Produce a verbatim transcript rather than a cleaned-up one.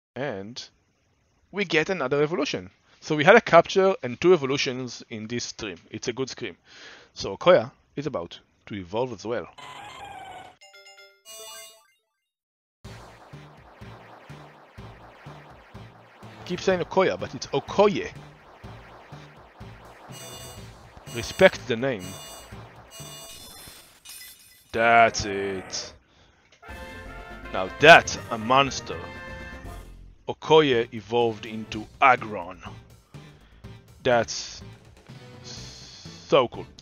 and we get another evolution. So we had a capture and two evolutions in this stream. It's a good stream. So Okoye is about to evolve as well. Keep saying Okoye, but it's Okoye. Respect the name. That's it. Now that's a monster. Okoye evolved into Agron. That's so cool.